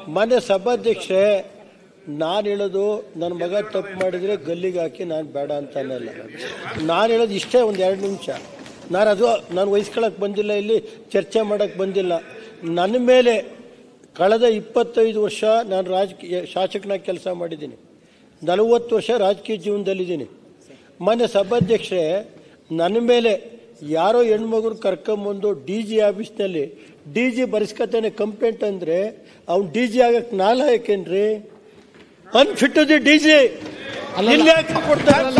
ಮಾನ್ಯ ಸಭಾಧ್ಯಕ್ಷರೇ, ನಾನು ಹೇಳೋದು ನನ್ನ ಮಗ ತಪ್ಪು ಮಾಡಿದರೆ ಗಲ್ಲಿಗೆ ಹಾಕಿ ನಾನು ಬೇಡ ಅಂತಾನಲ್ಲ. ನಾನು ಹೇಳೋದು ಇಷ್ಟೇ, ಒಂದು 2 ನಿಮಿಷ. ನಾನು ವಹಿಸ್ಕೊಳ್ಳೋಕೆ ಬಂದಿಲ್ಲ, ಇಲ್ಲಿ ಚರ್ಚೆ ಮಾಡೋಕ್ಕೆ ಬಂದಿಲ್ಲ. ನನ್ನ ಮೇಲೆ ಕಳೆದ 25 ವರ್ಷ ನಾನು ರಾಜಕೀಯ ಶಾಸಕನಾಗಿ ಕೆಲಸ ಮಾಡಿದ್ದೀನಿ. 40 ವರ್ಷ ರಾಜಕೀಯ ಜೀವನದಲ್ಲಿದ್ದೀನಿ. ಮಾನ್ಯ ಸಭಾಧ್ಯಕ್ಷರೇ, ನನ್ನ ಮೇಲೆ ಯಾರೋ ಹೆಣ್ಮಗುರು ಕರ್ಕೊಂಬಂದು DG ಆಫೀಸ್ನಲ್ಲಿ DG ಬರೆಸ್ಕೊತಾನೆ ಕಂಪ್ಲೇಂಟ್ ಅಂದರೆ ಅವ್ನು DG ಆಗಕ್ಕೆ ನಾಲಾಯಕೇನ್ರಿ? ಅನ್ಫಿಟ್ ಟು ದಿ DG ಇಲ್ಲಿ ಯಾಕೆ ಕೊಡ್ತಾರೆ?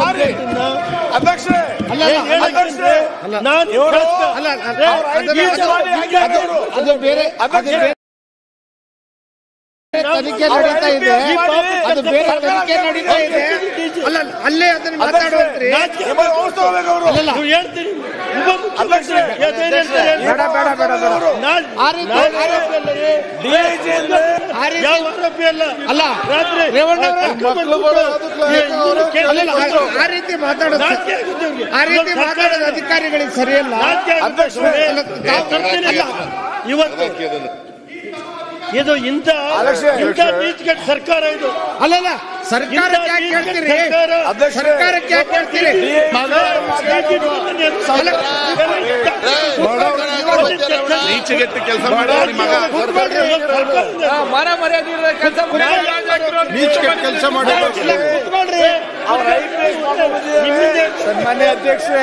ತನಿಖೆ ನಡೀತಾ ಇದೆ, ಅದು ಬೇರೆ ತನಿಖೆ ನಡೀತಾ ಇದೆ. ಅಲ್ಲೇ ಅದನ್ನ ಮಾತಾಡುವಂತ್ರಿ. ಆ ರೀತಿ ಮಾತಾಡೋದು ಅಧಿಕಾರಿಗಳಿಗೆ ಸರಿಯಲ್ಲ. ಇವತ್ತು ಇದು ಇಂಥ ನೀತಿಗೆಟ್ಟ ಸರ್ಕಾರ ಇದು. ಅಲ್ಲಲ್ಲ, ಸರ್ಕಾರಕ್ಕೆ ಯಾಕೆ ಹೇಳ್ತೀರಿ? ಸರ್ಕಾರಕ್ಕೆ ಯಾಕೆ ಹೇಳ್ತೀರಿ? ನೀಚೆಗೆಟ್ಟು ಕೆಲಸ ಮಾಡಿ ಕೆಲಸ ಮಾಡಿ. ಸನ್ಮಾನ್ಯ ಅಧ್ಯಕ್ಷರೇ,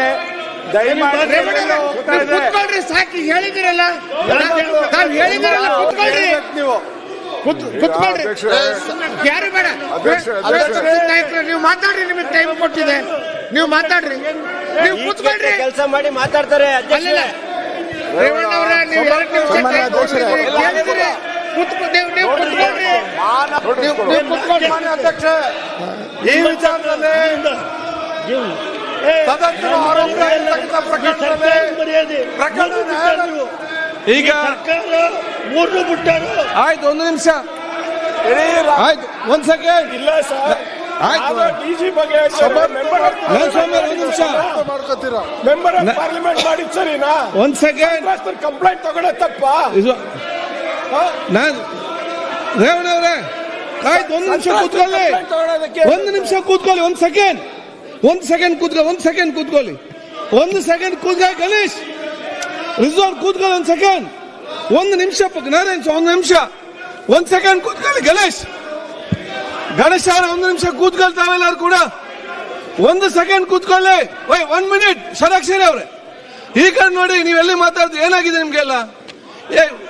ಕುತ್ಕೊಳ್ರಿ, ಸಾಕಿ ಹೇಳಿದಿರಲ್ಲ, ತಾವು ಹೇಳಿದಿರಲ್ಲ, ಕುತ್ಕೊಳ್ರಿ, ಕುತ್ಕೊಳ್ರಿ, ಯಾರು ಬೇಡ. ನಾಯಕರು ನೀವು ಮಾತಾಡ್ರಿ, ನಿಮಗೆ ಟೈಮ್ ಕೊಟ್ಟಿದೆ, ನೀವು ಮಾತಾಡ್ರಿ, ನೀವು ಕುತ್ಕೊಳ್ರಿ. ಕೆಲಸ ಮಾಡಿ ಮಾತಾಡ್ತಾರೆ. ಅಲ್ಲಿಲ್ಲ ರೇವಣ್ಣ ಅವರ, ನೀವು 2 ನಿಮಿಷ ಹೇಳಿದಿರಿ, ನೀವು ಕುತ್ಕೊಳ್ರಿ, ನೀವು ಕುತ್ಕೊಳ್ರಿ. ಅಧ್ಯಕ್ಷರೇ, ಈ ವಿಚಾರದಲ್ಲಿ ಈಗ ಸರ್ಕಾರ 3 ಬಿಟ್ಟರು. ಆಯ್ತು, 1 ನಿಮಿಷ ಆಯ್ತು, 1 ಸೆಕೆಂಡ್. ಇಲ್ಲ ಸರ್, DG ಬಗ್ಗೆ ಮೆಂಬರ್ ಆಫ್ ಪಾರ್ಲಿಮೆಂಟ್ ಮಾಡಿದ್ ಸರಿನಾ? 1 ಸೆಕೆಂಡ್. ಕಂಪ್ಲೇಂಟ್ ತಗೊಳ್ಳೋ ತಪ್ಪ? ನಾನು ರೇವಣ್ಣ ಅವರೇ, ಆಯ್ತು, 1 ನಿಮಿಷ ಕೂತ್ಕೊಳ್ಳಿ, 1 ನಿಮಿಷ ಕೂತ್ಕೊಳ್ಳಿ, 1 ಸೆಕೆಂಡ್, 1 ಸೆಕೆಂಡ್ ಕೂತ್ಕೊಳ್ಳಿ, 1 ಸೆಕೆಂಡ್ ಕೂತ್ಕೊಳ್ಳಿ, 1 ಸೆಕೆಂಡ್ ಕೂತ್ಕೊಳ್ಳಿ. ಗಣೇಶ್ ರಿಜ್ವಾನ್ ಕೂತ್ಕೊಳ್ಳಿ, 1 ಸೆಕೆಂಡ್, 1 ನಿಮಿಷ. ನಾರಾಯಣ್ 1 ನಿಮಿಷ, 1 ಸೆಕೆಂಡ್ ಕೂತ್ಕೊಳ್ಳಿ. ಗಣೇಶ್ ಅವರ 1 ನಿಮಿಷ ಕೂತ್ಕೊಳ್ತಾವೆಲ್ಲರೂ ಕೂಡ, 1 ಸೆಕೆಂಡ್ ಕೂತ್ಕೊಳ್ಳಿ. 1 ಮಿನಿಟ್. ಷಡಾಕ್ಷರಿ ಅವರೇ, ಈ ಕಡೆ ನೋಡಿ, ನೀವೆಲ್ಲಿ ಮಾತಾಡ್ತೀವಿ, ಏನಾಗಿದೆ ನಿಮ್ಗೆಲ್ಲ?